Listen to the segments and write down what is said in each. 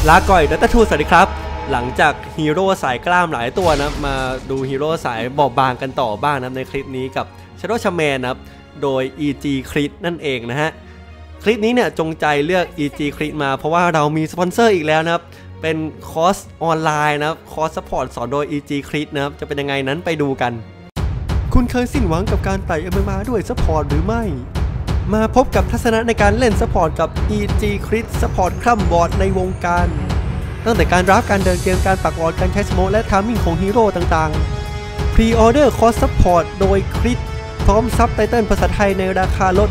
ลาก่อยดัตทูสวัสดีครับหลังจากฮีโร่สายกล้ามหลายตัวนะมาดูฮีโร่สายบอบบางกันต่อบ้างนะในคลิปนี้กับ Shadow Shaman นะครับโดย EG Crit นั่นเองนะฮะคลิปนี้เนี่ยจงใจเลือก EG Crit มาเพราะว่าเรามีสปอนเซอร์อีกแล้วนะครับเป็นคอร์สออนไลน์นะครับคอร์สซัพพอร์ตสอนโดย EG Crit นะครับจะเป็นยังไงนั้นไปดูกันคุณเคยสิ้นหวังกับการไต่ MMA ด้วยซัพพอร์ตหรือไม่มาพบกับทัศนะในการเล่นซัพพอร์ตกับ EG Crit ซัพพอร์ตคล่ำบอร์ดในวงการตั้งแต่การรับการเดินเกมการปักวอร์ดการใช้สโมคและทามมิ่งของฮีโร่ต่างๆพรีออเดอร์คอร์สซัพพอร์ตโดย Crit พร้อมซับไตเติลภาษาไทยในราคาลด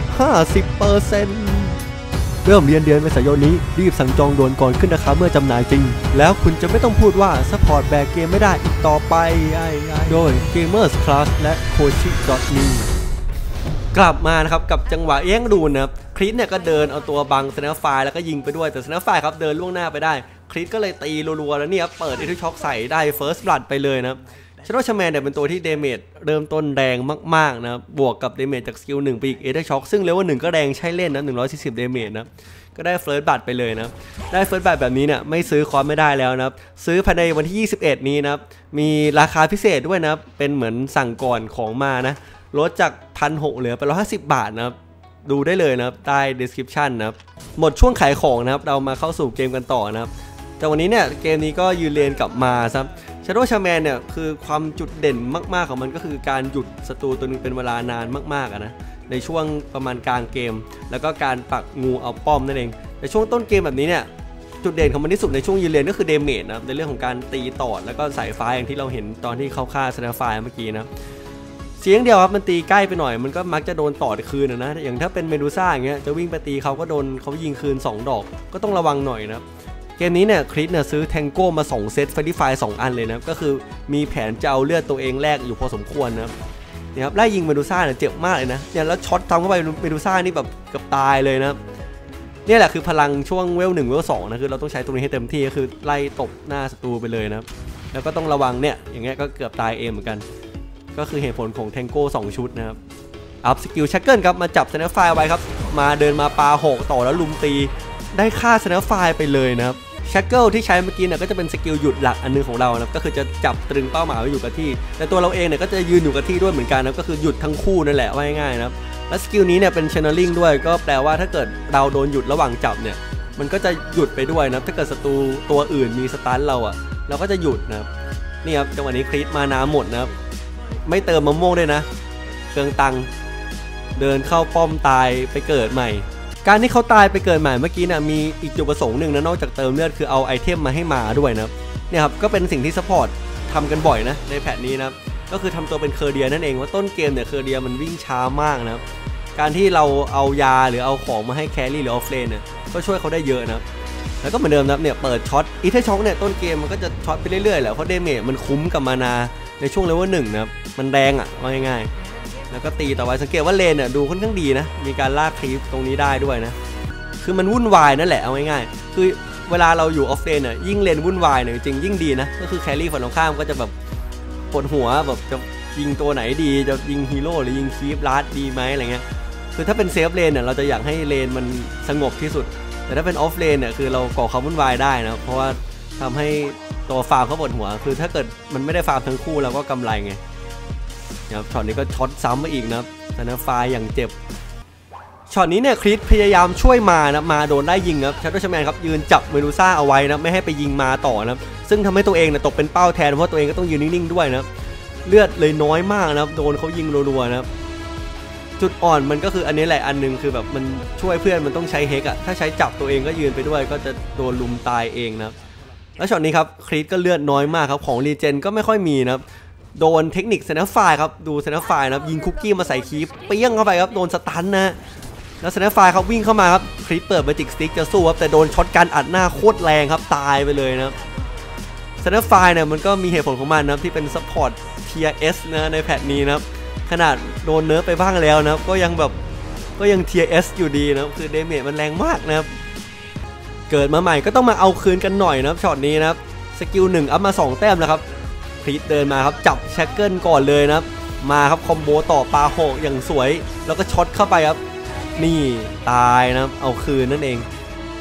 50% เริ่มเรียนเดือนเมษายนนี้รีบสั่งจองด่วนก่อนขึ้นราคาเมื่อจำหน่ายจริงแล้วคุณจะไม่ต้องพูดว่าซัพพอร์ตแบกเกมไม่ได้อีกต่อไปโดย Gamers Class และ Kochi.me กลับมานะครับกับจังหวะแย่งดูนะครับคริสเนี่ยก็เดินเอาตัวบังสแนปไฟแล้วก็ยิงไปด้วยแต่สแนปไฟครับเดินล่วงหน้าไปได้คริสก็เลยตีรัวๆแล้วเนี่ยเปิดอิทธิช็อคใส่ได้ First Blood ไปเลยนะShadow Shamanเนี่ยเป็นตัวที่เดเมจเริ่มต้นแรงมากๆนะบวกกับเดเมจจากสกิล1ไปอีกเอเดอร์ช็อคซึ่งเลเวล1ก็แรงใช้เล่นนะ140เดเมจนะก็ได้ First Blood ไปเลยนะได้ First Blood แบบนี้เนี่ยไม่ซื้อคอร์สไม่ได้แล้วนะซื้อภายในวันที่21นี้นะมีราคาพิเศษด้วยนะเป็นเหมือนสั่งก่อนของมานะลดจาก 1,600 เหลือไป150 บาทนะครับดูได้เลยนะครับใต้ description นะครับหมดช่วงขายของนะครับเรามาเข้าสู่เกมกันต่อนะครับแต่วันนี้เนี่ยเกมนี้ก็ยืนเลนกลับมาครับ Shadow Shaman เนี่ยคือความจุดเด่นมากๆของมันก็คือการหยุดศัตรูตัวนึงเป็นเวลานานมากๆนะในช่วงประมาณกลางเกมแล้วก็การปักงูเอาป้อมนั่นเองในช่วงต้นเกมแบบนี้เนี่ยจุดเด่นของมันที่สุดในช่วงยืนเลนก็คือเดเมจนะในเรื่องของการตีตอดแล้วก็สายฟ้าอย่างที่เราเห็นตอนที่เข้าฆ่าสแนปไฟเมื่อกี้นะเสียงเดียวครับมันตีใกล้ไปหน่อยมันก็มักจะโดนต่อคืนนะอย่างถ้าเป็นเมดูซ่าอย่างเงี้ยจะวิ่งไปตีเขาก็โดนเขายิงคืน2ดอกก็ต้องระวังหน่อยนะเกมนี้เนี่ยคริสเนี่ยซื้อแทงโก้มา2เซตเฟรดดี้ไฟ2อันเลยนะก็คือมีแผนจะเอาเลือดตัวเองแลกอยู่พอสมควรนะเนี่ยครับไล่ยิงเมดูซ่าเนี่ยเจ็บมากเลยนะเนี่ยแล้วช็อตทำเข้าไปเมดูซ่านี่แบบเกือบตายเลยนะนี่แหละคือพลังช่วงเวล1เวล2นะคือเราต้องใช้ตรงนี้ให้เต็มที่ก็คือไล่ตบหน้าศัตรูไปเลยนะแล้วก็ต้องระวังเนี่ยอย่างเงี้ยก็เกือบตายเองเหมือนกันก็คือเหตุผลของแทงโก้2ชุดนะครับอัพสกิลแชกเกิลครับมาจับสแนปไฟไว้ครับมาเดินมาปาหกต่อแล้วลุมตีได้ฆ่าสแนปไฟไปเลยนะครับแชกเกิลที่ใช้เมื่อกี้เนี่ยก็จะเป็นสกิลหยุดหลักอันนึงของเรานะก็คือจะจับตรึงเป้าหมายไว้อยู่กับที่แต่ตัวเราเองเนี่ยก็จะยืนอยู่กับที่ด้วยเหมือนกันนะก็คือหยุดทั้งคู่นั่นแหละว่าง่ายๆนะครับและสกิลนี้เนี่ยเป็น channeling ด้วยก็แปลว่าถ้าเกิดเราโดนหยุดระหว่างจับเนี่ยมันก็จะหยุดไปด้วยนะถ้าเกิดศัตรูตัวอื่นมีสตันเราก็จะหยุดนะครับนี่ครับจังหวะนี้คริสมาน้ำหมดนะครับไม่เติมมะม่วงด้วยนะเกิงตังเดินเข้าป้อมตายไปเกิดใหม่การที่เขาตายไปเกิดใหม่เมื่อกี้นะมีอีกจุดประสงค์หนึ่งนะนอกจากเติมเลือดคือเอาไอเทมมาให้มาด้วยนะเนี่ยครับก็เป็นสิ่งที่ซัพพอร์ตทำกันบ่อยนะในแพทนี้นะก็คือทำตัวเป็นเคอร์เดียนั่นเองว่าต้นเกมเนี่ยเคอร์เดียมันวิ่งช้ามากนะการที่เราเอายาหรือเอาของมาให้แครี่หรือออฟเลนเนี่ยก็ช่วยเขาได้เยอะนะแล้วก็เหมือนเดิมนะเนี่ยเปิดช็อตอีเทช็อคเนี่ยต้นเกมมันก็จะช็อตไปเรื่อยๆแหละเพราะเดเมจมันคุ้มกับมานาในช่วงเลเวล1นะครับมันแรงว่าง่ายๆแล้วก็ตีต่อไปสังเกตว่าเลนเนี่ยดูค่อนข้างดีนะมีการลากคลิปตรงนี้ได้ด้วยนะคือมันวุ่นวายนั่นแหละเอาง่ายๆคือเวลาเราอยู่ออฟเลนเนี่ยยิ่งเลนวุ่นวายเนี่ยจริงยิ่งดีนะก็คือแครี่ฝั่งตรงข้ามก็จะแบบปวดหัวแบบจะยิงตัวไหนดีจะยิงฮีโร่หรือยิงคีปลัดดีไหมอะไรเงี้ยคือถ้าเป็นเซฟเลนเนี่ยเราจะอยากให้เลนมันสงบที่สุดแต่ถ้าเป็นออฟเลนเนี่ยคือเราก่อความวุ่นวายได้นะเพราะว่าทำให้ตัวฟาร์มเขาปวดหัวคือถ้าเกิดมันไม่ได้ฟาร์มทั้งคู่เราก็กำไรไงนะครับช็อตนี้ก็ช็อตซ้ำมาอีกนะแต่นะไฟอย่างเจ็บช็อตนี้เนี่ยคริสพยายามช่วยมานะมาโดนได้ยิงครับShadow Shamanครับยืนจับเมดูซ่าเอาไว้นะไม่ให้ไปยิงมาต่อนะซึ่งทำให้ตัวเองเนี่ยตกเป็นเป้าแทนเพราะตัวเองก็ต้องยืนนิ่งๆด้วยนะเลือดเลยน้อยมากนะโดนเขายิงรัวๆนะจุดอ่อนมันก็คืออันนี้แหละอันนึงคือแบบมันช่วยเพื่อนมันต้องใช้เฮกอะถ้าใช้จับตัวเองก็ยืนไปด้วยก็จะโดนลุมตายเองนะแล้วช็อตนี้ครับคริสก็เลือดน้อยมากครับของรีเจนก็ไม่ค่อยมีนะโดนเทคนิคสแนปไฟครับดูสแนปไฟนะครับยิงคุกกี้มาใส่คีปเปี้ยงเข้าไปครับโดนสตันนะแล้วสแนปไฟเขาวิ่งเข้ามาครับคริสเปิดเบจิกสติ๊กจะสู้ครับแต่โดนช็อตกันอัดหน้าโคตรแรงครับตายไปเลยนะสแนปไฟเนี่ยมันก็มีเหตุผลของมันนะที่เป็นซัพพอร์ตเทียร์ S นะในแพทนี้นะครับขนาดโดนเนิร์ฟไปบ้างแล้วนะครับก็ยังเทียร์ S อยู่ดีนะคือเดเมจมันแรงมากนะครับเกิดมาใหม่ก็ต้องมาเอาคืนกันหน่อยนะครับช็อตนี้นะครับสกิล1อัพมา2แต้มแล้วครับคริสเดินมาครับจับแชกเกิลก่อนเลยนะครับมาครับคอมโบต่อปาโหอย่างสวยแล้วก็ช็อตเข้าไปครับนี่ตายนะครับเอาคืนนั่นเอง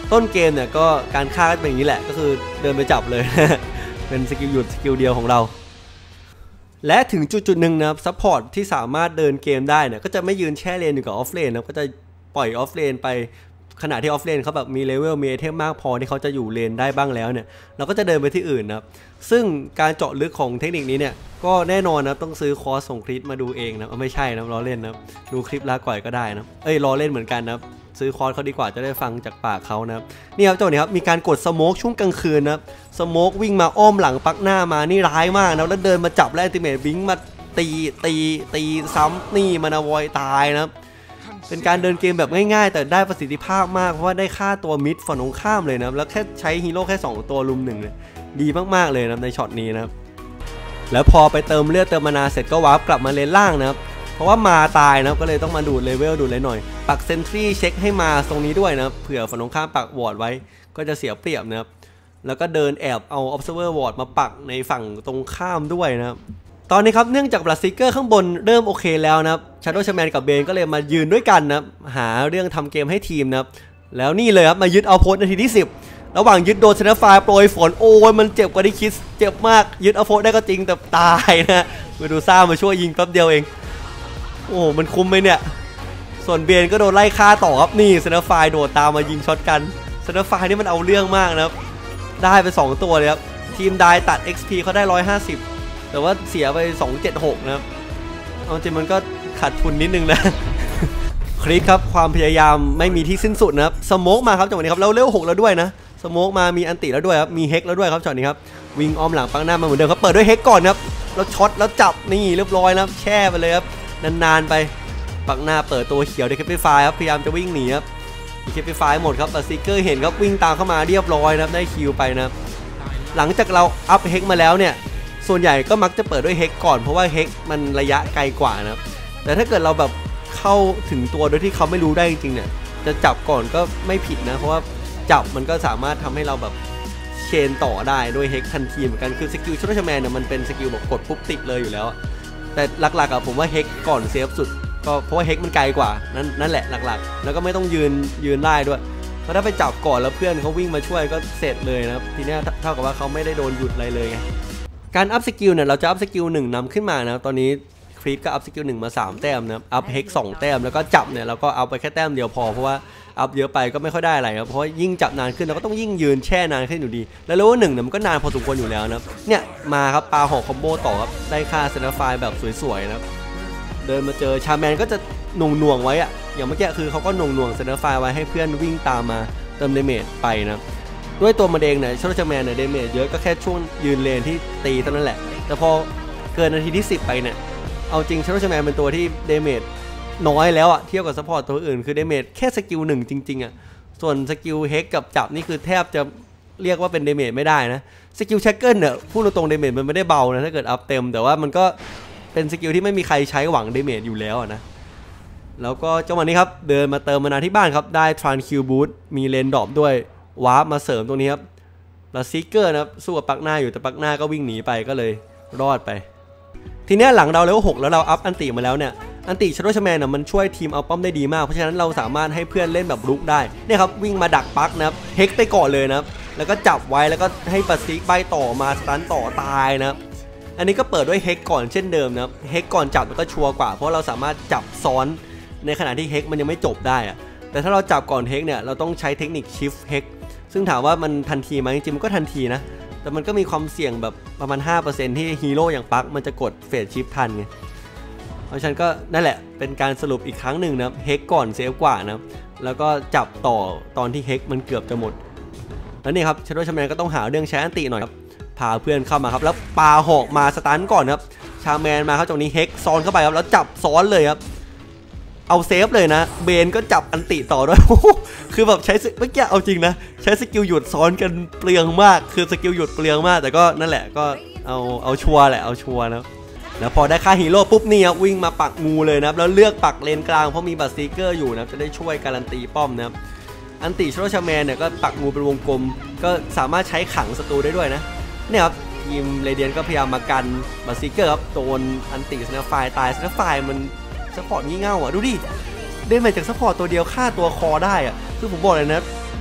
ต้นเกมเนี่ยก็การฆ่าก็เป็นอย่างนี้แหละก็คือเดินไปจับเลย เป็นสกิลหยุดสกิลเดียวของเราและถึงจุดหนึ่งนะครับซัพพอร์ตที่สามารถเดินเกมได้เนี่ยก็จะไม่ยืนแช่เลนอยู่กับออฟเลนนะก็จะปล่อยออฟเลนไปขณะที่ออฟเลนเขาแบบมีเลเวลมีไอเทมมากพอที่เขาจะอยู่เลนได้บ้างแล้วเนี่ยเราก็จะเดินไปที่อื่นนะครับซึ่งการเจาะลึกของเทคนิคนี้เนี่ยก็แน่นอนนะต้องซื้อคอร์สส่งคลิปมาดูเองนะไม่ใช่นะล้อเล่นนะดูคลิปลาก่อยก็ได้นะล้อเล่นเหมือนกันนะซื้อคอร์สเขาดีกว่าจะได้ฟังจากปากเขานะครับนี่ครับเจ้าเนี่ยครับมีการกดสโมกช่วงกลางคืนนะครับสโมกวิ่งมาอ้อมหลังปักหน้ามานี่ร้ายมากนะแล้วเดินมาจับและอัลติเมทบิงมาตีซ้ำนี่มันอวอยตายนะครับเป็นการเดินเกมแบบง่ายๆแต่ได้ประสิทธิภาพมากเพราะว่าได้ฆ่าตัวมิดฝั่งตรงข้ามเลยนะแล้วแค่ใช้ฮีโร่แค่2ตัวลุม1เนี่ยดีมากๆเลยนะในช็อตนี้นะครับแล้วพอไปเติมเลือดเติมมานาเสร็จก็วาร์ปกลับมาเลนล่างนะครับเพราะว่ามาตายนะก็เลยต้องมาดูดเลเวลดูดเลยหน่อยปักเซนทรีเช็คให้มาตรงนี้ด้วยนะเผื่อฝั่งตรงข้ามปักวอร์ดไว้ก็จะเสียเปรียบนะครับแล้วก็เดินแอบเอา observer ward มาปักในฝั่งตรงข้ามด้วยนะครับตอนนี้ครับเนื่องจากบลัดซิกเกอร์ข้างบนเริ่มโอเคแล้วนะครับชาโดว์แชมแมนกับเบนก็เลยมายืนด้วยกันนะครับหาเรื่องทำเกมให้ทีมนะครับแล้วนี่เลยครับมายึดเอาโพสนาทีที่10ระหว่างยึดโดนเซนไฟโปรยฝนโอ้ยมันเจ็บกว่าที่คิดเจ็บมากยึดเอาโพสได้ก็จริงแต่ตายนะมาดูซ่ามาช่วยยิงแป๊บเดียวเองโอ้มันคุ้มไหมเนี่ยส่วนเบนก็โดนไล่ฆ่าต่อครับนี่เซนไฟโดดตามมายิงช็อตกันเซนไฟนี่มันเอาเรื่องมากนะครับได้ไป2ตัวเลยครับทีมได้ตัด XP เขาได้150แต่ว่าเสียไป276นะครับเอาจริงมันก็ขาดทุนนิดนึงนะ คลิปครับความพยายามไม่มีที่สิ้นสุดนะครับสโมกมาครับจังหวะนี้ครับแล้วเลเวล6แล้วด้วยนะสโมกมามีอันติแล้วด้วยครับมีเฮกแล้วด้วยครับจังหวะนี้ครับวิ่งอ้อมหลังปังหน้ามาเหมือนเดิมครับเปิดด้วยเฮกก่อนครับแล้วช็อตแล้วจับนี่เรียบร้อยแล้วแช่ไปเลยครับนานๆไปปังหน้าเปิดตัวเขียวเดคปปี้ไฟครับพยายามจะวิ่งหนีครับเดคปปี้ไฟหมดครับแต่ซิกเกอร์เห็นครับวิ่งตามเข้ามาเรียบร้อยนะครับได้คิวไปนะหลังจากเราอัพเฮกมาแล้วเนี่ยส่วนใหญ่ก็มักจะเปิดด้วยเฮกก่อนเพราะว่าเฮกมันระยะไกลกว่านะครับแต่ถ้าเกิดเราแบบเข้าถึงตัวโดยที่เขาไม่รู้ได้จริงๆเนี่ยจะจับก่อนก็ไม่ผิดนะเพราะว่าจับมันก็สามารถทำให้เราแบบเชนต่อได้ด้วยเฮกทันทีเหมือนกันคือสกิลชุดแชมแมนเนี่ยมันเป็นสกิลแบบกดปุ๊บติดเลยอยู่แล้วแต่หลักๆอะผมว่าเฮกก่อนเซฟสุดก็เพราะว่าเฮกมันไกลกว่านั่นแหละหลักๆแล้วก็ไม่ต้องยืนไล่ด้วยเพราะถ้าไปจับก่อนแล้วเพื่อนเขาวิ่งมาช่วยก็เสร็จเลยนะครับทีนี้เท่ากับว่าเขาไม่ได้โดนหยุดอะไรเลยไงการอัพสกิลเนี่ยเราจะอัพสกิล1นำขึ้นมานะตอนนี้คลิปก็อัพสกิล1มา3แต้มนะครับอัพเฮก2แต้มแล้วก็จับเนี่ยเราก็เอาไปแค่แต้มเดียวพอเพราะว่าอัพเยอะไปก็ไม่ค่อยได้อะไรครับเพราะยิ่งจับนานขึ้นเราก็ต้องยิ่งยืนแช่นานขึ้นอยู่ดีแล้วเลเวล1เนี่ยมันก็นานพอสมควรอยู่แล้วนะครับเนี่ยมาครับปาหอกคอมโบต่อครับได้ค่าเซนไฟแบบสวยๆนะครับเดินมาเจอชาแมนก็จะหน่วงไว้อะอย่างเมื่อกี้คือเขาก็หน่วงเซนไฟไว้ให้เพื่อนวิ่งตามมาเติมเดเมจไปนะด้วยตัวมันเองเนี่ยชาโดว์แชมแมนเนี่ยเดเมจเยอะก็แค่ช่วงยืนเลนที่ตีเท่านั้นแหละแต่พอเกินนาทีที่10ไปเนี่ยเอาจริงชาโดว์แชมแมนเป็นตัวที่เดเมจน้อยแล้วอะเทียบกับซัพพอร์ตตัวอื่นคือเดเมจแค่สกิล1จริงๆอะส่วนสกิลเฮกกับจับนี่คือแทบจะเรียกว่าเป็นเดเมจไม่ได้นะสกิลแชกเกิลเนี่ยพูดตรงๆเดเมจมันไม่ได้เบานะถ้าเกิดอัพเต็มแต่ว่ามันก็เป็นสกิลที่ไม่มีใครใช้หวังเดเมจอยู่แล้วนะแล้วก็จังหวะนี้ครับเดินมาเติมมานาที่บ้านครับได้ทรานคิวบูทมีเลนดรอปด้วยวาร์ปมาเสริมตรงนี้ครับแล้วซิกเกอร์นะครับสู้กับปักหน้าอยู่แต่ปักหน้าก็วิ่งหนีไปก็เลยรอดไปทีนี้หลังเราเลเวล6แล้วเราอัพอันติมาแล้วเนี่ยอันติชาโดว์แชมแมนเนี่ยมันช่วยทีมเอาป้อมได้ดีมากเพราะฉะนั้นเราสามารถให้เพื่อนเล่นแบบลุกได้เนี่ยครับวิ่งมาดักปักนะครับเฮกไปก่อนเลยนะครับแล้วก็จับไว้แล้วก็ให้ปัสซิกใบต่อมาสตันต่อตายนะครับอันนี้ก็เปิดด้วยเฮกก่อนเช่นเดิมนะครับเฮกก่อนจับมันก็ชัวร์กว่าเพราะเราสามารถจับซ้อนในขณะที่เฮกมันยังไม่จบได้อะแต่ถ้าเราจับก่อนเฮกเนี่ยเราต้องใช้เทคนิคชิฟเฮกซึ่งถามว่ามันทันทีไหมจริงๆมันก็ทันทีนะแต่มันก็มีความเสี่ยงแบบประมาณ 5% ที่ฮีโร่อย่างปักมันจะกดเฟสชิฟทันไงเพราะฉะนั้นก็นั่นแหละเป็นการสรุปอีกครั้งหนึ่งนะเฮกก่อนเซฟกว่านะแล้วก็จับต่อตอนที่เฮกมันเกือบจะหมดแล้วนี่ครับชาโดว์แชมแมนก็ต้องหาเรื่องใช้อันติหน่อยครับพาเพื่อนเข้ามาครับแล้วปาหอกมาสตันก่อนครับชาแมนมาครับตรงนี้เฮกซ้อนเข้าไปครับแล้วจับซ้อนเลยครับเอาเซฟเลยนะเบนก็จับอันติต่อด้วย คือแบบใช้เมื่อกี้เอาจริงนะใช้สกิลหยุดซ้อนกันเปลืองมากคือสกิลหยุดเปลืองมากแต่ก็นั่นแหละก็เอาชัวร์แหละเอาชัวร์นะแล้วพอได้ค่าฮีโร่ปุ๊บนี่ครับวิ่งมาปักงูเลยนะครับแล้วเลือกปักเลนกลางเพราะมีบัตสติกเกอร์อยู่นะจะได้ช่วยการันตีป้อมนะครับอันติชาโดว์แชมแมนเนี่ยก็ปักงูเป็นวงกลมก็สามารถใช้ขังศัตรูได้ด้วยนะเนี่ยครับทีมเรเดียนก็พยายามมากันบัตสติกเกอร์ครับโดนอันติสแนปไฟตายสแนปไฟมันซัพพอร์ตงี่เง่าอ่ะดูดิได้มาจากซัพพอร์ตตัวเดียวฆ่าตัวคอได้อ่ะคือผมบอกเลยนะ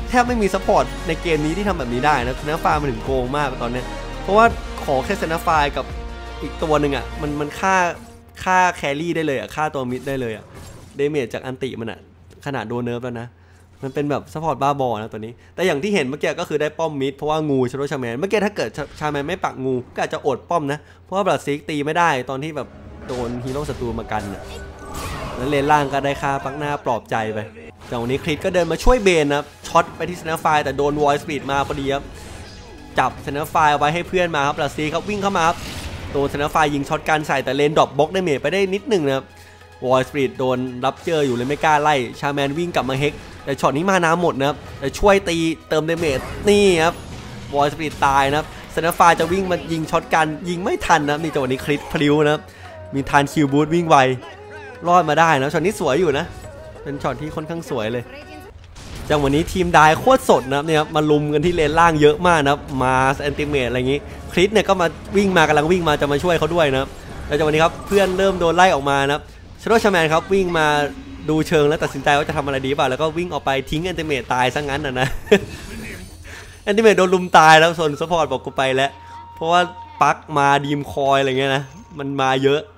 แทบไม่มีซัพพอร์ตในเกมนี้ที่ทำแบบนี้ได้นะเซนาไฟมันถึงโกงมากตอนนี้เพราะว่าขอแค่เซนาไฟกับอีกตัวหนึ่งอ่ะมันค่าแครี่ได้เลยอ่ะค่าตัวมิดได้เลยอ่ะเดเมจจากอันติมันอ่ะขนาดโดนเนิร์ฟแล้วนะมันเป็นแบบซัพพอร์ตบ้าบอนะตัวนี้แต่อย่างที่เห็นเมื่อกี้ก็คือได้ป้อมมิดเพราะว่างูชาโดว์ชาแมนเมื่อกี้ถ้าเกิดชาแมนไม่ปักงูก็อาจจะอดป้อมนะเพราะว่าบลัดซิกตีไม่ได้ตอนที่แบบโดนฮีโร่ศัตรูมากันอ่ะแล้วเลนล่างก็ได้ค่าปักหน้าปลอบใจไปแต่วันนี้คริสก็เดินมาช่วยเบนนะช็อตไปที่เซนาไฟแต่โดนวอยสปีดมาพอดีครับจับเซนาไฟไว้ให้เพื่อนมาครับบลัดซิกครับวิ่งเข้ามาครับโดนเซนาไฟยิงช็อตกันใส่แต่เลนดรอปบล็อกได้เมจไปได้นิดหนึ่งนะครับวอยสปีดโดนรับเจออยู่เลยไม่กล้าไล่ชาแมนวิ่งกลับมาเฮกแต่ช็อตนี้มาน้ำหมดนะครับแต่ช่วยตีเติมเดเมจนี่ครับวอยสปีดตายนะครับเซนาไฟจะวิ่งมายิงช็อตกันยิงไม่ทันนะนี่จังหวะนี้คริสพลิ้วนะครับมีทานคิวบูทวิ่งไวรอดมาได้นะช็อตนี้สวยอยู่นะเป็นช็อตที่ค่อนข้างสวยเลยจังวันนี้ทีมได้โคตรสดนะครับเนี่ยมาลุมกันที่เลนล่างเยอะมากนะครับมาแอนติเมตอะไรอย่างงี้คริสเนี่ยก็มาวิ่งมากำลังวิ่งมาจะมาช่วยเขาด้วยนะครับแล้วจังวันนี้ครับเพื่อนเริ่มโดนไล่ออกมานะครับชาโดว์ชาแมนครับวิ่งมาดูเชิงแล้วตัดสินใจว่าจะทำอะไรดีป่ะแล้วก็วิ่งออกไปทิ้งแอนติเมตตายซะงั้นนะ แอนติเมตโดนลุมตายแล้วส่วนซัพพอร์ตบอกกูไปแล้วเพราะว่าปักมาดีมคอยอะไรเงี้ยนะมันมาเยอะ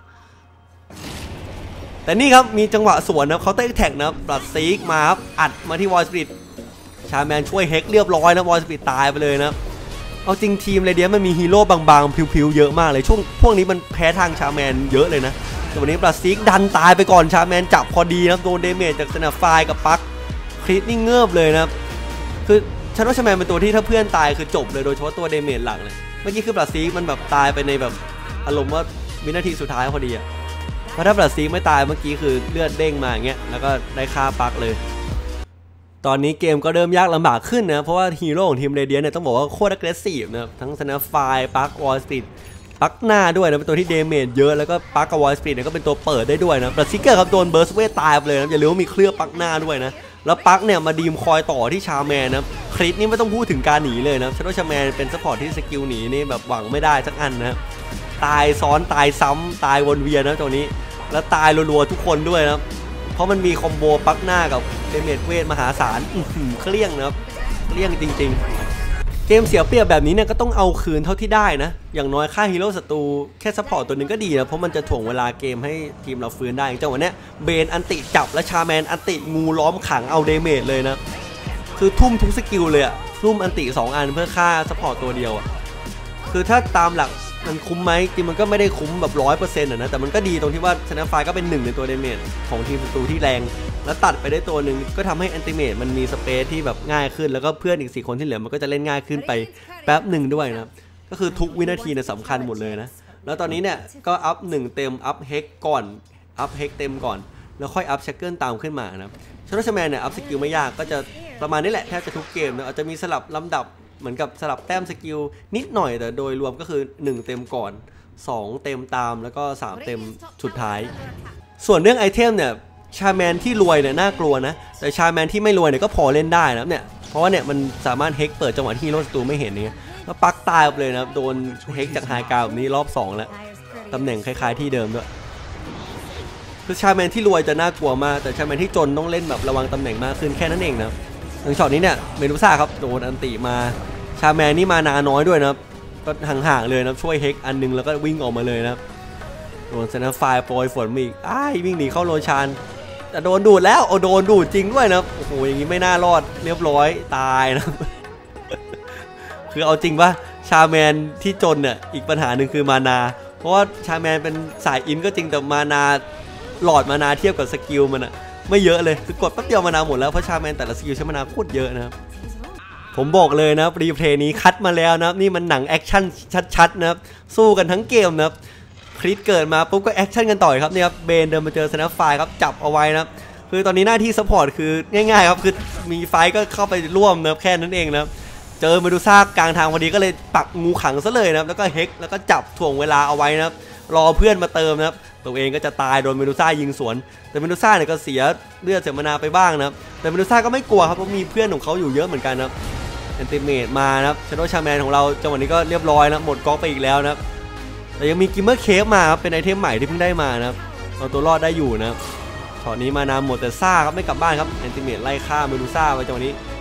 แต่นี่ครับมีจังหวะสวนนะเขาเตะแท็กนะบลัดซิกมาครับอัดมาที่วอลสปีดชาแมนช่วยเฮกเรียบร้อยนะวอลสปีดตายไปเลยนะเอาจริงทีมเรเดียนมันมีฮีโร่บางๆพิวๆเยอะมากเลยช่วงพวกนี้มันแพ้ทางชาแมนเยอะเลยนะแต่วันนี้บลัดซิกดันตายไปก่อนชาแมนจับพอดีนะโดนเดเมจจากเซนาไฟกับปักคริสนี่เงือบเลยนะคือชาโดว์ชาแมนเป็นตัวที่ถ้าเพื่อนตายคือจบเลยโดยเฉพาะตัวเดเมจหลักเลยเมื่อกี้คือบลัดซิกมันแบบตายไปในแบบอารมณ์ว่าวินาทีสุดท้ายพอดีอะเพราะถ้าบลัดซิกไม่ตายเมื่อกี้คือเลือดเด้งมาอย่างเงี้ยแล้วก็ได้ฆ่าปักเลยตอนนี้เกมก็เริ่มยากลำบากขึ้นนะเพราะว่าฮีโร่ของทีมเรเดียนเนี่ยต้องบอกว่าโคตร aggressive นะครับทั้งสแนปไฟปักวอลสปีดปักหน้าด้วยนะเป็นตัวที่เดเมจเยอะแล้วก็ปักกับวอลสปีดเนี่ยก็เป็นตัวเปิดได้ด้วยนะบลัดซิกเกอร์ครับโดนเบิร์สเวทตายไปเลยนะอย่าลืมว่ามีเคลือบปักหน้าด้วยนะแล้วปักเนี่ยมาดีมคอยต่อที่ชาแมนนะคริสนี่ไม่ต้องพูดถึงการหนีเลยนะชาโดว์ชาแมนเป็นซัพพอร์ตที่สกิลหนีนี่แบบหวังไม่ได้สักอันนะตายซ้อนตายซ้ำตายวนเวียนนะตัวนี้แล้วตายรัวๆทุกคนด้วยนะเพราะมันมีคอมโบปักหน้ากับเดเมจเวทมหาศาลเคลี้ยงนะครับเคลี้ยงจริงๆเกมเสียเปรียบแบบนี้เนี่ยก็ต้องเอาคืนเท่าที่ได้นะอย่างน้อยค่าฮีโร่ศัตรูแค่ซัพพอร์ตตัวนึงก็ดีนะเพราะมันจะถ่วงเวลาเกมให้ทีมเราฟื้นได้จังหวะนี้เบนอันติจับและชาแมนอันติงูล้อมขังเอาเดเมจเลยนะคือทุ่มทุกสกิลเลยอะทุ่มอันติ2อันเพื่อฆ่าซัพพอร์ตตัวเดียวอะคือถ้าตามหลักมันคุ้มไหมจริงมันก็ไม่ได้คุ้มแบบ 100%นะแต่มันก็ดีตรงที่ว่าชนะไฟก็เป็นหนึ่งในตัวเดเมจของทีมศัตรูที่แรงแล้วตัดไปได้ตัวหนึ่งก็ทำให้แอนติเมตมันมีสเปซที่แบบง่ายขึ้นแล้วก็เพื่อนอีก4คนที่เหลือมันก็จะเล่นง่ายขึ้นไปแป๊บหนึ่งด้วยนะก็คือทุกวินาทีเนี่ยสำคัญหมดเลยนะแล้วตอนนี้เนี่ยก็อัพ1เต็มอัพเฮกก่อนอัพเฮกเต็มก่อนแล้วค่อยอัพแชกเกิลตามขึ้นมานะชาโดว์ชาแมนเนี่ยอัพสกิลไม่ยากก็จะประมาณนี้แหละแทบจะทุกเกมนะอาจจะมีสลับลำดับเหมือนกับสลับแต้มสกิลนิดหน่อยแต่โดยรวมก็คือ1เต็มก่อน2เต็มตามแล้วก็3เต็มสุดท้ายส่วนเรื่องไอเทมเนี่ยชาแมนที่รวยเนี่ยน่ากลัวนะแต่ชาแมนที่ไม่รวยเนี่ยก็พอเล่นได้นะเนี่ยเพราะว่าเนี่ยมันสามารถเฮกเปิดจังหวะที่ฮีโร่ศัตรูไม่เห็นเนี่ยแล้วปักตายไปเลยนะโดนเฮกจากไฮกราวแบบนี้รอบ2แล้วตำแหน่งคล้ายๆที่เดิมด้วยคือชาแมนที่รวยจะน่ากลัวมากแต่ชาแมนที่จนต้องเล่นแบบระวังตำแหน่งมากขึ้นแค่นั้นเองนะอย่างช็อตนี้เนี่ยเมดูซ่าครับโดนอันติมาชาแมนนี่มานาน้อยด้วยนะก็ห่างๆเลยนะช่วยเฮกอันนึงแล้วก็วิ่งออกมาเลยนะโดนเซนาไฟโปรยฝนมีวิ่งหนีเข้าโรชานแต่โดนดูดแล้วโดนดูดจริงด้วยนะโอ้โหอย่างนี้ไม่น่ารอดเรียบร้อยตายนะ คือเอาจริงป่ะชาแมนที่จนเนี่ยอีกปัญหาหนึ่งคือมานาเพราะว่าชาแมนเป็นสายอินก็จริงแต่มานาหลอดมานาเทียบกับสกิลมันอะไม่เยอะเลยคือกดแป๊บเดียวมานาหมดแล้วเพราะชาแมนแต่ละสกิลใช้มานาโคตรเยอะนะครับผมบอกเลยนะรีเพลย์นี้คัดมาแล้วนะนี่มันหนังแอคชั่นชัดๆนะครับสู้กันทั้งเกมนะครับคริสเกิดมาปุ๊บก็แอคชั่นกันต่อครับเนี่ยครับเบนเดินมาเจอสแนปไฟครับจับเอาไว้นะคือตอนนี้หน้าที่ซัพพอร์ตคือง่ายๆครับคือมีไฟก็เข้าไปร่วมนะแค่นั้นเองนะเจอเมดูซ่ากลางทางพอดีก็เลยปักงูขังซะเลยนะแล้วก็เฮกแล้วก็จับถ่วงเวลาเอาไว้นะรอเพื่อนมาเติมนะครับตัวเองก็จะตายโดนเมดูซ่ายิงสวนแต่เมดูซ่าเนี่ยก็เสียเลือดเสียมานาไปบ้างนะแต่เมดูซ่าก็ไม่กลัวครับเพราะมีเพื่อนของเขาอยู่เยอะเหมือนกันนะแอนติเมตมานะครับชาโดว์ชาแมนของเราจังหวะนี้ก็เรียบร้อยนะหมดก๊อกไปอีกแล้วนะครับแต่ยังมีกิมเมอร์เคฟมาครับเป็นไอเทมใหม่ที่เพิ่งได้มานะครับเอาตัวรอดได้อยู่นะครับช็อตนี้มานาหมดแต่ซ่าครับไม่กลับบ้านครับแอนติเมตไล่ฆ่าเมดูซ่าไปจังหวะนี้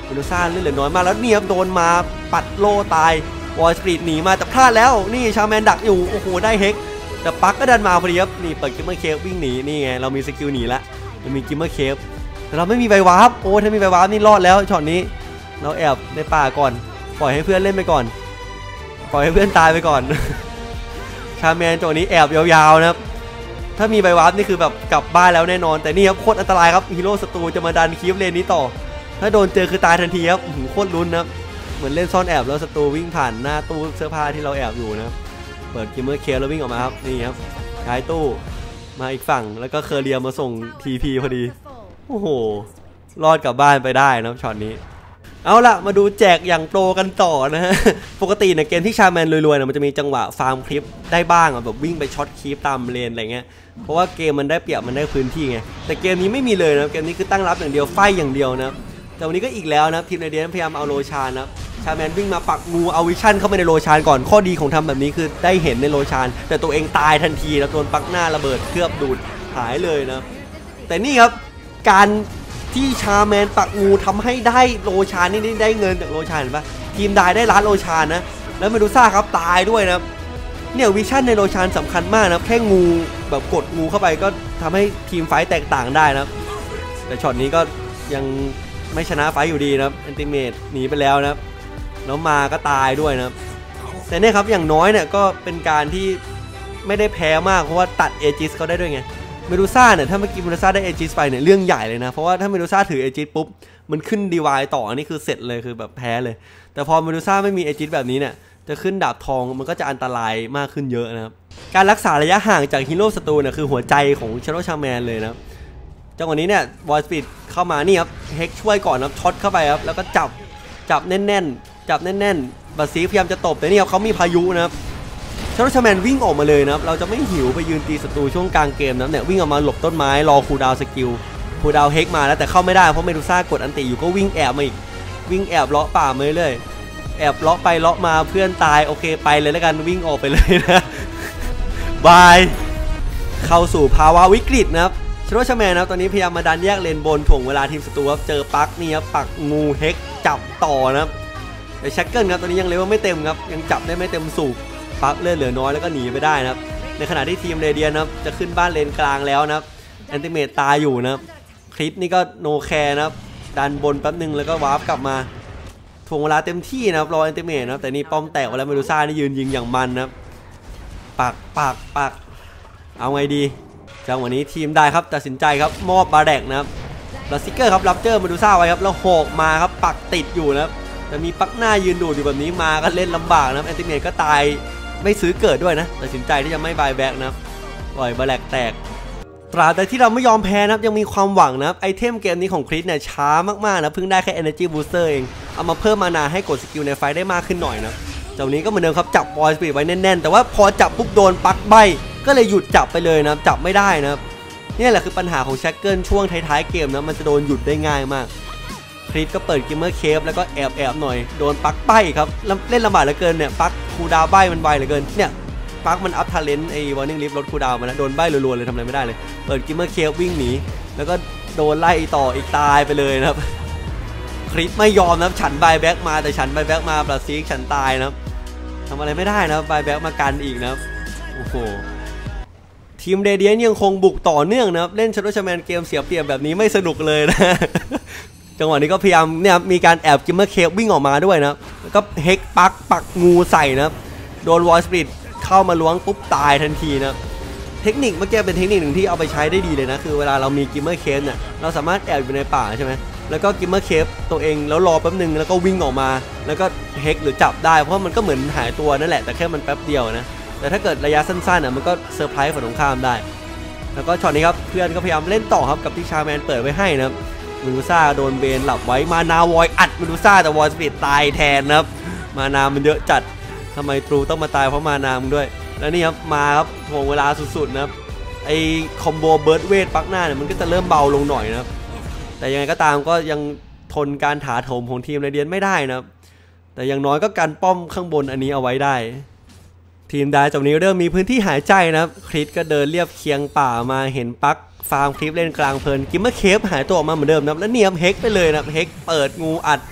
เมดูซ่าเลือดเหลือน้อยมากแล้วเนี่ยโดนมาปัดโลตายวอลสตรีทหนีมาแต่พลาดแล้วนี่ชาแมนดักอยู่โอ้โหได้เฮกแต่ปักก็ดันมาพอดีครับนี่เปิดกิมเมอร์เคฟวิ่งหนีนี่ไงเรามีสกิลหนีละเรามีกิมเมอร์เคฟแต่เราไม่มีใบวาร์ปโอ้ถ้ามีใบวาร์ปนี่รอดแล้วช็อตนี้เราแอบในป่าก่อนปล่อยให้เพื่อนเล่นไปก่อนปล่อยให้เพื่อนตายไปก่อนชาแมนตัวนี้แอบยาวๆนะครับถ้ามีใบวาร์ปนี่คือแบบกลับบ้านแล้วแน่นอนแต่นี่ครับโคตรอันตรายครับฮีโร่ศัตรูจะมาดันคีฟเลนนี้ต่อถ้าโดนเจอคือตายทันทีครับโคตรลุ้นนะเหมือนเล่นซ่อนแอบแล้วศัตรูวิ่งผ่านหน้าตู้เสื้อผ้าที่เราแอบอยู่นะเปิดกิมเมอร์เคฟแล้ววิ่งออกมาครับนี่ครับย้ายตู้มาอีกฝั่งแล้วก็เคอร์เรียมาส่งทีพีพอดีโอ้โหรอดกลับบ้านไปได้นะช็อตนี้เอาล่ะมาดูแจกอย่างโปรกันต่อนะฮะปกติในเกมที่ชาแมนรวยๆนะมันจะมีจังหวะฟาร์มคลิปได้บ้างอ่ะแบบวิ่งไปช็อตคลิปตามเลนอะไรเงี้ยเพราะว่าเกมมันได้เปรียบมันได้พื้นที่ไงแต่เกมนี้ไม่มีเลยนะเกมนี้คือตั้งรับอย่างเดียวไฟอย่างเดียวนะแต่วันนี้ก็อีกแล้วนะทีมในเดียนพยายามเอาโลชานนะชาแมนวิ่งมาปักงูเอาวิชั่นเข้าไปในโลชานก่อนข้อดีของทำแบบนี้คือได้เห็นในโลชานแต่ตัวเองตายทันทีแล้วโดนปักหน้าระเบิดเคลือบดูดหายเลยนะแต่นี่ครับการที่ชาแมนปักงูทำให้ได้โลชานนี่ได้เงินจากโลชานเห็นปะทีมได้ล้านโลชานนะแล้วเมดูซ่าครับตายด้วยนะเนี่ยวิชั่นในโลชานสำคัญมากนะแค่งูแบบกดงูเข้าไปก็ทำให้ทีมไฟแตกต่างได้นะแต่ช็อตนี้ก็ยังไม่ชนะไฟอยู่ดีนะครับแอนติเมตหนีไปแล้วนะครับแล้วมาก็ตายด้วยนะครับแต่เนี่ยครับอย่างน้อยเนี่ยก็เป็นการที่ไม่ได้แพ้มากเพราะว่าตัดเอจิสเขาได้ด้วยไงเมดูซ่าเนี่ยถ้าเมื่อกี้เมดูซ่าได้เอจิสไปเนี่ยเรื่องใหญ่เลยนะเพราะว่าถ้าเมดูซ่าถือเอจิสปุ๊บมันขึ้นดีวายต่ออันนี้คือเสร็จเลยคือแบบแพ้เลยแต่พอเมดูซ่าไม่มีเอจิสแบบนี้เนี่ยจะขึ้นดาบทองมันก็จะอันตรายมากขึ้นเยอะนะครับการรักษาระยะห่างจากฮีโร่ศัตรูเนี่ยคือหัวใจของชาโรชาแมนเลยนะจังหวะนี้เนี่ยวอลสปีดเข้ามานี่ครับเฮกช่วยก่อนครับช็อตเข้าไปครับแล้วก็จับแน่นบาซีพยายามจะตบแต่นี่เขามีพายุนะครับชาโรชาแมนวิ่งออกมาเลยนะครับเราจะไม่หิวไปยืนตีศัตรูช่วงกลางเกมนะเนี่ยวิ่งออกมาหลบต้นไม้รอคูลดาวน์สกิลคูลดาวน์เฮกมาแล้วแต่เข้าไม่ได้เพราะเมดูซ่ากดอันติอยู่ก็วิ่งแอบมาอีกวิ่งแอบเลาะป่ามาเรื่อยแอบเลาะไปเลาะมาเพื่อนตายโอเคไปเลยแล้วกันวิ่งออกไปเลยนะบายเข้าสู่ภาวะวิกฤตนะครับชาโรชาแมนนะตอนนี้พยายามมาดันแยกเลนบนถ่วงเวลาทีมศัตรูครับเจอปักนี่ครับปักงูเฮกจับต่อนะครับแต่แชกเกิลครับตอนนี้ยังเลเวลไม่เต็มครับยังจับได้ไม่เต็มสูบปักเลือดเหลือน้อยแล้วก็หนีไปได้นะครับในขณะที่ทีมเรเดียนนะครับจะขึ้นบ้านเลนกลางแล้วนะครับแอนติเมตตายอยู่นะครับคริสนี่ก็โนแคร์นะครับดันบนแป๊บนึงแล้วก็วาร์ปกลับมาถ่วงเวลาเต็มที่นะครับรอแอนติเมตนะครับแต่นี่ป้อมแตกไปแล้วเมดูซ่านี่ยืนยิงอย่างมันนะครับปักเอาไงดีจังหวะนี้ทีมได้ครับตัดสินใจครับมอบบาแดกนะครับแล้วซิกเกอร์ครับรับเจอเมดูซ่าไว้ครับแล้วโหกมาครับปักติดอยู่นะครับแต่มีปักหน้ายืนดูดอยู่แบบนี้มาก็เล่นลำบากนะครับแอนติเมตก็ตายไม่ซื้อเกิดด้วยนะตัดสินใจที่จะไม่บายแบ็กนะครับปล่อยบาแดกแตกตราบแต่ที่เราไม่ยอมแพ้นะครับยังมีความหวังนะครับไอเทมเกมนี้ของคริสเนี่ยช้ามากๆนะเพิ่งได้แค่ Energy Booster เองเอามาเพิ่มมานาให้กดสกิลในไฟได้มากขึ้นหน่อยนะจากนี้ก็เหมือนเดิมครับจับบอลสปีดไว้แน่นๆแต่ว่าพอจับปุ๊บโดนปักใบก็เลยหยุดจับไปเลยนะจับไม่ได้นะครับนี่แหละคือปัญหาของแชกเกิลช่วงท้ายๆเกมนะมันจะโดนหยุดได้ง่ายมากคริสก็เปิดกิมเมอร์เคฟแล้วก็แอบหน่อยโดนปักใบครับเล่นลำบากเหลือเกินเนี่ยปักคูดาวใบมันไวเหลือเกินเนี่ยปักมันอัพทาเลนต์ไอ้วอร์นิ่งลิฟต์ลดคูดาวมานะโดนใบรัวๆเลยทำอะไรไม่ได้เลยเปิดกิมเมอร์เคฟวิ่งหนีแล้วก็โดนไล่ต่ออีกตายไปเลยนะครับคริสไม่ยอมนะฉันบายแบ็กมาแต่ฉันบายแบ็กมาปลาซีกฉันตายนะครับทำอะไรไม่ได้นะบายแบ็กมากันอีกนะครับโอ้โหทีมเรเดียนยังคงบุกต่อเนื่องนะครับเล่นชาโรชาแมนเกมเสียเปรียบแบบนี้ไม่สนุกเลยนะจังหวะนี้ก็พยายามเนี่ยมีการแอบกิมเมอร์เคฟวิ่งออกมาด้วยนะแล้วก็เฮกปักงูใส่นะโดนวอลสปีดเข้ามาล้วงปุ๊บตายทันทีนะเทคนิคเมื่อกี้เป็นเทคนิคหนึ่งที่เอาไปใช้ได้ดีเลยนะคือเวลาเรามีกิมเมอร์เคฟเนี่ยเราสามารถแอบอยู่ในป่าใช่ไหมแล้วก็กิมเมอร์เคฟตัวเองแล้วรอแป๊บนึงแล้วก็วิ่งออกมาแล้วก็เฮกหรือจับได้เพราะมันก็เหมือนหายตัวนั่นแหละแต่แค่มันแป๊บเดียวนะแต่ถ้าเกิดระยะสั้นๆมันก็เซอร์ไพรส์ฝั่งตรงข้ามได้แล้วก็ช็อตนี้ครับเพื่อนก็พยายามเล่นต่อครับกับที่ชาแมนเปิดไว้ให้นะครับเมดูซ่าโดนเบนหลับไว้มานาวอยอัดเมดูซ่าแต่วอยสปีดตายแทนนะครับมานามันเยอะจัดทำไมทรูต้องมาตายเพราะมานามึงด้วยแล้วนี่ครับมาครับถ่วงเวลาสุดๆนะครับไอคอมโบเบิร์ดเวทปักหน้าเนี่ยมันก็จะเริ่มเบาลงหน่อยนะครับแต่ยังไงก็ตามก็ยังทนการถาโถมของทีมเรเดียนไม่ได้นะครับแต่อย่างน้อยก็กันป้อมข้างบนอันนี้เอาไว้ได้ทีมได้จากนี้เริ่มมีพื้นที่หายใจนะครับคริสก็เดินเรียบเคียงป่ามาเห็นปักฟาร์มคลิปเล่นกลางเพลินกิมเมอร์เคฟหายตัวออกมาเหมือนเดิมนะแล้วเนียมเฮกไปเลยนะเฮกเปิดงูอัด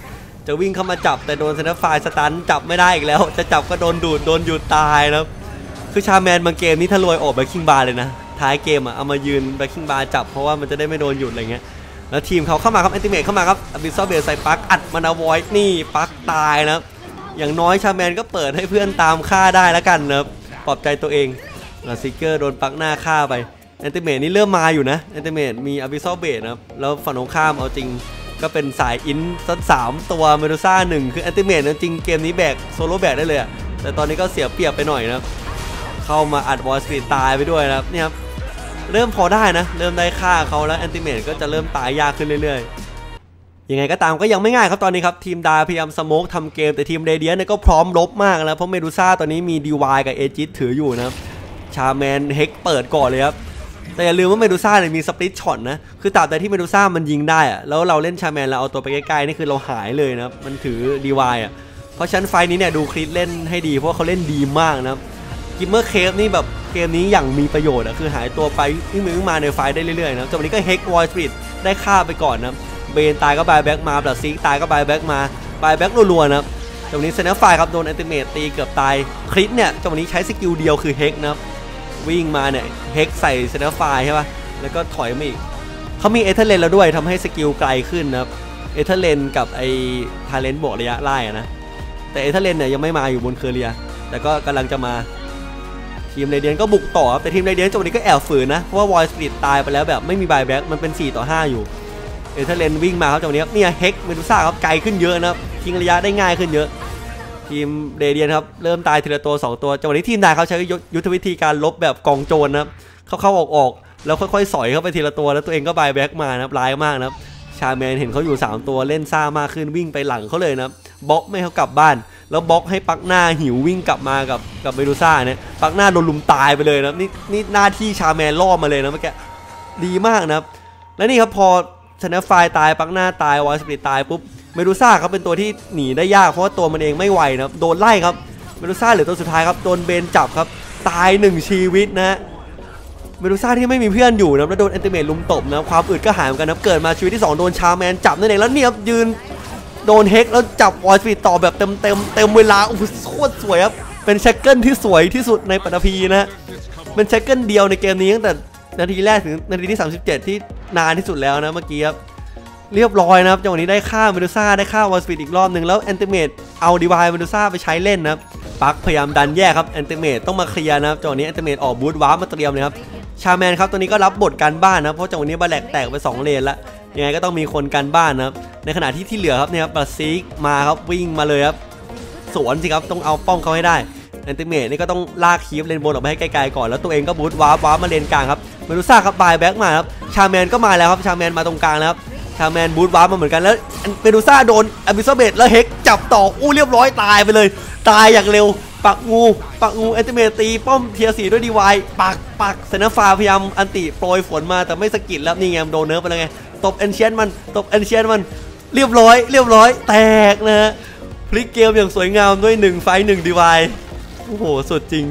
จะวิ่งเข้ามาจับแต่โดนเซนเตอร์ไฟสตันจับไม่ได้อีกแล้วจะจับก็โดนดูดโดนหยุดตายนะครับคือชาแมนบางเกมนี้ถ้ารวยออกแบ็คกิ้งบาร์เลยนะท้ายเกมเอามายืนแบ็คกิ้งบาร์จับเพราะว่ามันจะได้ไม่โดนหยุดอะไรเงี้ยแล้วทีมเขาเข้ามาครับแอนติเมทเข้ามาครับบิซซอเบลใส่ปักอัดมันเอาไว้นี่ปักตายนะครับอย่างน้อยชาแมนก็เปิดให้เพื่อนตามฆ่าได้แล้วกันนะครับปลอบใจตัวเองแล้วซิกเกอร์โดนปักหน้าฆ่าไปแอนติเมทนี่เริ่มมาอยู่นะแอนติเมทมีบิซซอเบลนะครับแล้วฝั่งตรงข้ามเอาจริงก็เป็นสายอินสัก3ตัวเมดูซ่า1คือแอนติเมทจริงเกมนี้แบกโซโล่แบกได้เลยแต่ตอนนี้ก็เสียเปรียบไปหน่อยนะครับเข้ามาอัดวอลสปีดตายไปด้วยนะครับนี่ครับเริ่มพอได้นะเริ่มได้ฆ่าเขาแล้วแอนติเมทก็จะเริ่มตายยากขึ้นเรื่อยๆยังไงก็ตามก็ยังไม่ง่ายครับตอนนี้ครับทีมดาพยายามสโมกทำเกมแต่ทีมเรเดียนเนี่ยก็พร้อมรบมากแล้วเพราะเมดูซ่าตอนนี้มีดีวายกับเอจิสถืออยู่นะครับชาแมนเฮกเปิดก่อนเลยครับแต่อย่าลืมว่าเมดูซ่าเนี่ยมีสปลิตช็อตนะคือตราบใดที่เมดูซ่ามันยิงได้แล้วเราเล่นชาแมนเราเอาตัวไปใกล้ๆนี่คือเราหายเลยนะครับมันถือดีวายเพราะฉะนั้นไฟนี้เนี่ยดูคริสเล่นให้ดีเพราะเขาเล่นดีมากนะครับกิมเมอร์เคฟนี่แบบเกมนี้อย่างมีประโยชน์คือหายตัวไปวิ่งมาในไฟได้เรื่อยๆนะจังหวะนี้ก็เฮกวอลสปีดได้ฆ่าไปก่อนนะเบนตายก็บายแบ็กมาบลัดซิกตายก็บายแบ็กมาบายแบ็กรัวๆนะครับจังหวะนี้เซนเนอร์ไฟครับโดนแอนติเมทตีเกือบตายคริสเนี่ยจังหวะนี้ใช้สกิลเดียวคือเฮกนะครับวิ่งมาเนี่ยเฮกใส่เซนเนอร์ไฟใช่ป่ะแล้วก็ถอยมาอีกเขามีเอเธอร์เลนแล้วด้วยทำให้สกิลไกลขึ้นนะครับเอเธอร์เลนกับไอทาเลนต์บวกระยะไล่นะแต่เอเธอร์เลนเนี่ยยังไม่มาอยู่บนเคอร์เรียแต่ก็กำลังจะมาทีมเรเดียนก็บุกต่อครับแต่ทีมเรเดียนจังหวะนี้ก็แอบฝืนนะเพราะว่าวอยสปีดตายไปแล้วแบบไม่มีบายแบ็กมันเป็น4-5อยู่เอเธอร์เลนวิ่งมาครับจังหวะนี้เนี่ยเฮกเมดูซ่าครับไกลขึ้นเยอะนะครับทิ้งระยะได้ง่ายขึ้นเยอะทีมเรเดียนครับเริ่มตายทีละตัว2ตัวจังหวะนี้ทีมได้เขาใช้ยุทธวิธีการลบแบบกองโจรนะครับเข้าออกแล้วค่อยๆสอยเข้าไปทีละตัวแล้วตัวเองก็บายแบ็กมานะครับร้ายมากนะครับชาแมนเห็นเขาอยู่3ตัวเล่นซ่ามากขึ้นวิ่งไปหลังเขาเลยนะครับบล็อกไม่ให้เขากลับบ้านแล้วบล็อกให้ปักหน้าหิววิ่งกลับมากับเมดูซ่าเนี่ยปักหน้าโดนลุมตายไปเลยนะนี่หน้าที่ชาแมนล่อมาเลยนะเมื่อกี้ดีมากนะครับและนี่ครับพอชนะไฟตายปักหน้าตายวอลสปีดตายปุ๊บเมดูซ่าเขาเป็นตัวที่หนีได้ยากเพราะว่าตัวมันเองไม่ไหวนะครับโดนไล่ครับเมดูซ่าเหลือตัวสุดท้ายครับโดนเบนจับครับตาย1ชีวิตนะเมดูซ่าที่ไม่มีเพื่อนอยู่นะแล้วโดนแอนติเมทลุมตบนะความอึดก็หายเหมือนกันนะเกิดมาชีวิตที่2โดนชาแมนจับนั่นเองแล้วเนี่ยยืนโดนเฮกแล้วจับวอลสปีดต่อแบบเต็มเวลาโอ้โหโคตรสวยครับเป็นแชกเกิลที่สวยที่สุดในปัตภีนะเป็นแชกเกิลเดียวในเกมนี้ตั้งแต่นาทีแรกถึงนาทีที่37ที่นานที่สุดแล้วนะเมื่อกี้ครับเรียบร้อยนะครับจังหวะนี้ได้ฆ่าเมดูซ่าได้ฆ่าวอลสปีดอีกรอบหนึ่งแล้วแอนติเมทเอาดีวายเมดูซ่าไปใช้เล่นนะครับปักพยายามดันแยกครับแอนติเมทต้องมาเคลียร์นะครับจังหวะนี้แอนติเมทออกบูทวาร์ปมาเตรียมเลยครับชาแมนครับตัวนี้ก็รับบทการบ้านนะเพราะจังหวะนี้บาแลกแตกไป2เลนแล้วยังไงก็ต้องมีคนกันบ้านนะครับในขณะที่เหลือครับเนี่ยครับบลัดซิกมาครับวิ่งมาเลยครับสวนสิครับต้องเอาป้องเขาให้ได้แอนติเมทนี่ก็ต้องลากคีฟเลนบนออกไปให้ไกลๆก่อนแล้วตัวเองก็บูทวาร์ปมาเลนกลางครับเมดูซ่าครับบายแบ็กมาครับชาแมนก็มาแล้วครับชาแมนมาตรงกลางแล้วครับชาแมนบูทวาร์ปมาเหมือนกันแล้วเมดูซ่าโดนอบิซเบตแล้วเฮกจับต่อเรียบร้อยตายไปเลยตายอย่างเร็วปักงูแอนติเมทตีป้อมเทียร์4ด้วยดีวายปักเซนเนอร์ฟาพยายามอันติโปรยฝนมาแต่ไม่สกิดแล้วนี่ไงโดนเนิร์ฟไปแล้วไงตบเอนเชียนมันเรียบร้อยแตกนะฮะพลิกเกมอย่างสวยงามด้วย1ไฟ1ดีวายโอ้โหสุดจริง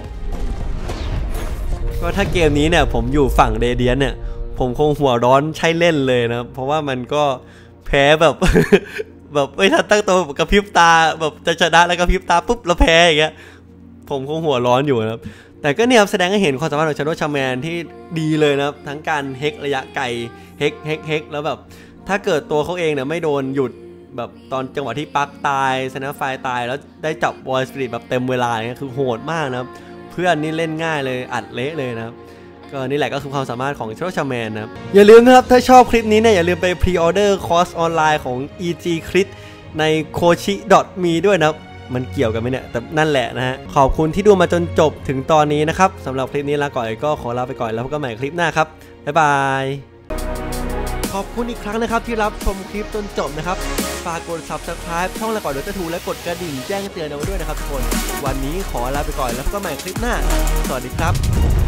ก็ถ้าเกมนี้เนี่ยผมอยู่ฝั่งเรเดียนเนี่ยผมคงหัวร้อนใช่เล่นเลยนะเพราะว่ามันก็แพ้แบบแบบไม่ทันตั้งตัวกระพริบตาแบบจะชนะแล้วกระพริบตาปุ๊บแล้วแพ้อย่างเงี้ยผมคงหัวร้อนอยู่นะครับแต่ก็เนี่ยแสดงให้เห็นความสามารถของชาโดว์ชาแมนที่ดีเลยนะครับทั้งการเฮกระยะไกลเฮกแล้วแบบถ้าเกิดตัวเขาเองเนี่ยไม่โดนหยุดแบบตอนจังหวะที่ปักตายชนะไฟตายแล้วได้จับวอลสปีดแบบเต็มเวลาเนี่ยคือโหดมากนะครับเพื่อนนี่เล่นง่ายเลยอัดเละเลยนะครับก็นี่แหละก็คือความสามารถของชาโดว์ชาแมนนะครับอย่าลืมนะครับถ้าชอบคลิปนี้เนี่ยอย่าลืมไปพรีออเดอร์คอร์สออนไลน์ของ EG Crit ใน kochi.me ด้วยนะครับมันเกี่ยวกันไหมเนี่ยแต่นั่นแหละนะฮะขอบคุณที่ดูมาจนจบถึงตอนนี้นะครับสำหรับคลิปนี้ลาก่อนก็ขอลาไปก่อนแล้วพบกันใหม่คลิปหน้าครับบ๊ายบายขอบคุณอีกครั้งนะครับที่รับชมคลิปจนจบนะครับฝากกด Subscribe ช่องละก่อนเดี๋ยวจะถูกและกดกระดิ่งแจ้งเตือนเอาไว้ด้วยนะครับทุกคนวันนี้ขอลาไปก่อนแล้วพบกันใหม่คลิปหน้าสวัสดีครับ